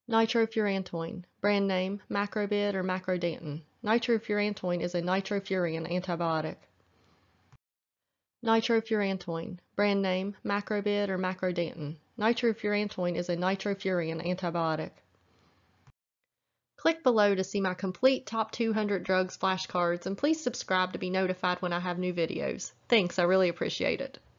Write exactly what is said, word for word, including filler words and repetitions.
Nitrofurantoin, brand name Macrobid or Macrodantin. Nitrofurantoin is a nitrofuran antibiotic. Nitrofurantoin, brand name Macrobid or Macrodantin. Nitrofurantoin is a nitrofuran antibiotic. Click below to see my complete top two hundred drugs flashcards, and please subscribe to be notified when I have new videos. Thanks, I really appreciate it.